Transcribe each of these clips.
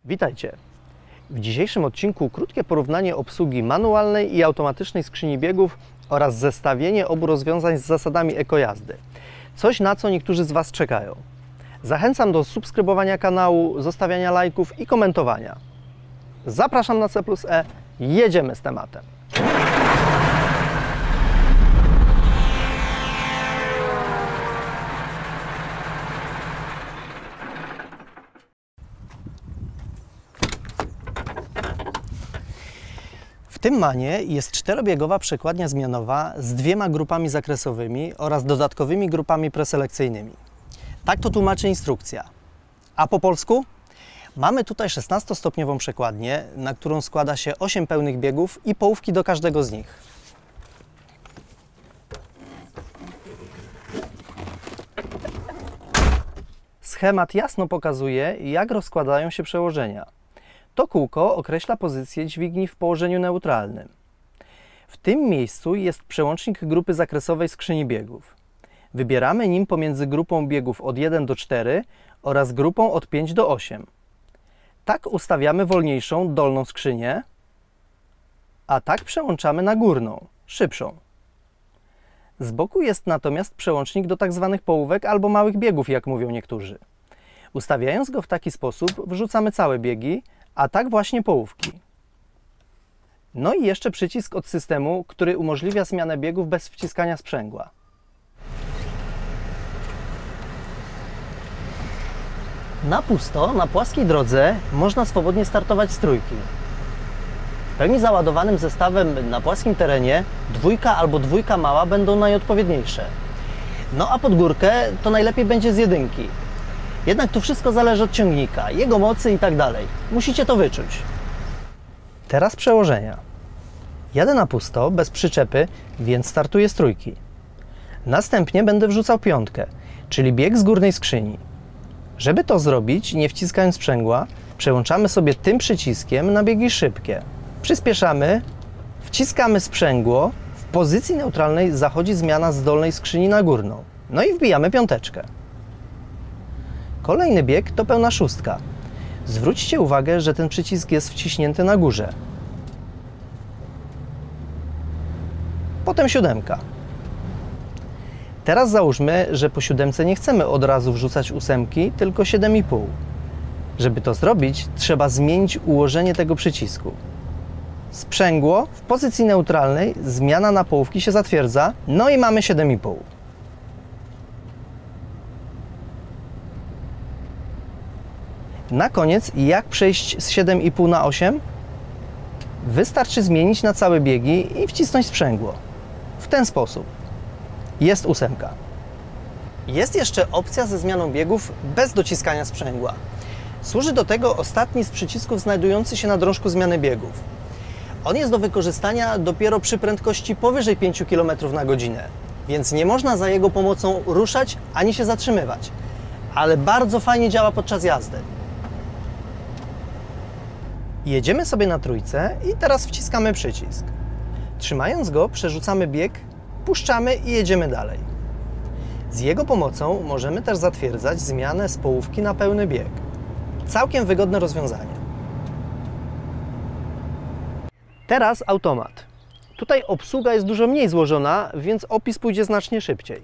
Witajcie! W dzisiejszym odcinku krótkie porównanie obsługi manualnej i automatycznej skrzyni biegów oraz zestawienie obu rozwiązań z zasadami ekojazdy. Coś, na co niektórzy z Was czekają. Zachęcam do subskrybowania kanału, zostawiania lajków i komentowania. Zapraszam na C+E, jedziemy z tematem. W tym manie jest czterobiegowa przekładnia zmianowa z dwiema grupami zakresowymi oraz dodatkowymi grupami preselekcyjnymi. Tak to tłumaczy instrukcja. A po polsku? Mamy tutaj 16-stopniową przekładnię, na którą składa się 8 pełnych biegów i połówki do każdego z nich. Schemat jasno pokazuje, jak rozkładają się przełożenia. To kółko określa pozycję dźwigni w położeniu neutralnym. W tym miejscu jest przełącznik grupy zakresowej skrzyni biegów. Wybieramy nim pomiędzy grupą biegów od 1 do 4 oraz grupą od 5 do 8. Tak ustawiamy wolniejszą dolną skrzynię, a tak przełączamy na górną, szybszą. Z boku jest natomiast przełącznik do tzw. połówek albo małych biegów, jak mówią niektórzy. Ustawiając go w taki sposób, wrzucamy całe biegi, a tak właśnie połówki. No i jeszcze przycisk od systemu, który umożliwia zmianę biegów bez wciskania sprzęgła. Na pusto, na płaskiej drodze można swobodnie startować z trójki. W pełni załadowanym zestawem na płaskim terenie dwójka albo dwójka mała będą najodpowiedniejsze. No a pod górkę to najlepiej będzie z jedynki. Jednak tu wszystko zależy od ciągnika, jego mocy i tak dalej. Musicie to wyczuć. Teraz przełożenia. Jadę na pusto, bez przyczepy, więc startuję z trójki. Następnie będę wrzucał piątkę, czyli bieg z górnej skrzyni. Żeby to zrobić, nie wciskając sprzęgła, przełączamy sobie tym przyciskiem na biegi szybkie. Przyspieszamy, wciskamy sprzęgło, w pozycji neutralnej zachodzi zmiana z dolnej skrzyni na górną. No i wbijamy piąteczkę. Kolejny bieg to pełna szóstka. Zwróćcie uwagę, że ten przycisk jest wciśnięty na górze. Potem siódemka. Teraz załóżmy, że po siódemce nie chcemy od razu wrzucać ósemki, tylko 7,5. Żeby to zrobić, trzeba zmienić ułożenie tego przycisku. Sprzęgło w pozycji neutralnej, zmiana na połówki się zatwierdza, no i mamy 7,5. Na koniec, jak przejść z 7,5 na 8? Wystarczy zmienić na całe biegi i wcisnąć sprzęgło. W ten sposób. Jest ósemka. Jest jeszcze opcja ze zmianą biegów bez dociskania sprzęgła. Służy do tego ostatni z przycisków znajdujący się na drążku zmiany biegów. On jest do wykorzystania dopiero przy prędkości powyżej 5 km na godzinę, więc nie można za jego pomocą ruszać ani się zatrzymywać. Ale bardzo fajnie działa podczas jazdy. Jedziemy sobie na trójce i teraz wciskamy przycisk. Trzymając go, przerzucamy bieg, puszczamy i jedziemy dalej. Z jego pomocą możemy też zatwierdzać zmianę z połówki na pełny bieg. Całkiem wygodne rozwiązanie. Teraz automat. Tutaj obsługa jest dużo mniej złożona, więc opis pójdzie znacznie szybciej.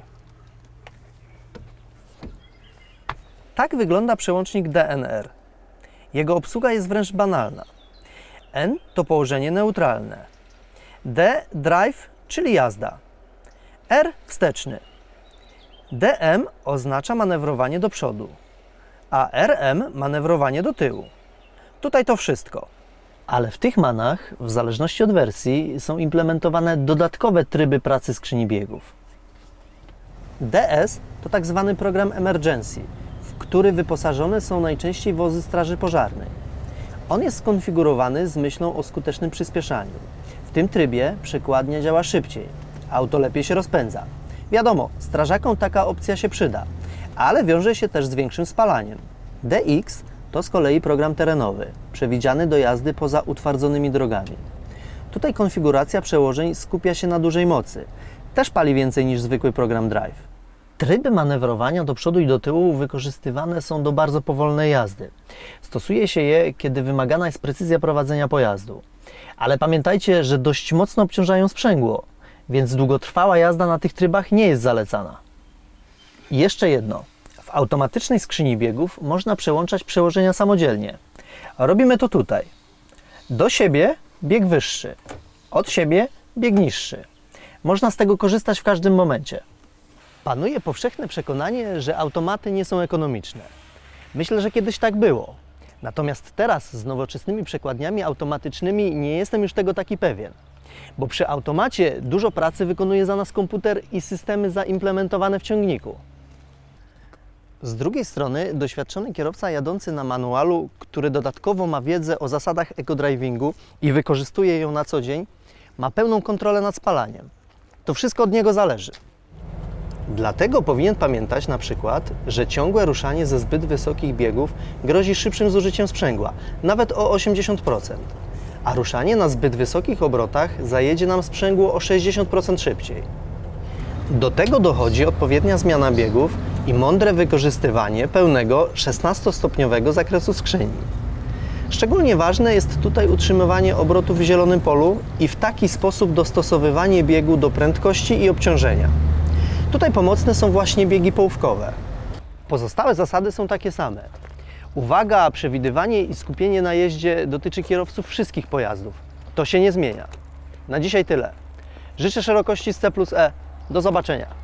Tak wygląda przełącznik DNR. Jego obsługa jest wręcz banalna. N to położenie neutralne. D drive, czyli jazda. R wsteczny. DM oznacza manewrowanie do przodu, a RM manewrowanie do tyłu. Tutaj to wszystko. Ale w tych manach, w zależności od wersji, są implementowane dodatkowe tryby pracy skrzyni biegów. DS to tak zwany program emergency, w który wyposażone są najczęściej wozy straży pożarnej. On jest skonfigurowany z myślą o skutecznym przyspieszaniu. W tym trybie przekładnia działa szybciej, auto lepiej się rozpędza. Wiadomo, strażakom taka opcja się przyda, ale wiąże się też z większym spalaniem. DX to z kolei program terenowy, przewidziany do jazdy poza utwardzonymi drogami. Tutaj konfiguracja przełożeń skupia się na dużej mocy. Też pali więcej niż zwykły program Drive. Tryby manewrowania do przodu i do tyłu wykorzystywane są do bardzo powolnej jazdy. Stosuje się je, kiedy wymagana jest precyzja prowadzenia pojazdu. Ale pamiętajcie, że dość mocno obciążają sprzęgło, więc długotrwała jazda na tych trybach nie jest zalecana. I jeszcze jedno. W automatycznej skrzyni biegów można przełączać przełożenia samodzielnie. Robimy to tutaj. Do siebie bieg wyższy, od siebie bieg niższy. Można z tego korzystać w każdym momencie. Panuje powszechne przekonanie, że automaty nie są ekonomiczne. Myślę, że kiedyś tak było. Natomiast teraz z nowoczesnymi przekładniami automatycznymi nie jestem już tego taki pewien. Bo przy automacie dużo pracy wykonuje za nas komputer i systemy zaimplementowane w ciągniku. Z drugiej strony doświadczony kierowca jadący na manualu, który dodatkowo ma wiedzę o zasadach eco-drivingu i wykorzystuje ją na co dzień, ma pełną kontrolę nad spalaniem. To wszystko od niego zależy. Dlatego powinien pamiętać na przykład, że ciągłe ruszanie ze zbyt wysokich biegów grozi szybszym zużyciem sprzęgła, nawet o 80%, a ruszanie na zbyt wysokich obrotach zajedzie nam sprzęgło o 60% szybciej. Do tego dochodzi odpowiednia zmiana biegów i mądre wykorzystywanie pełnego 16-stopniowego zakresu skrzyni. Szczególnie ważne jest tutaj utrzymywanie obrotów w zielonym polu i w taki sposób dostosowywanie biegu do prędkości i obciążenia. Tutaj pomocne są właśnie biegi połówkowe. Pozostałe zasady są takie same. Uwaga, przewidywanie i skupienie na jeździe dotyczy kierowców wszystkich pojazdów. To się nie zmienia. Na dzisiaj tyle. Życzę szerokości z C+E. Do zobaczenia.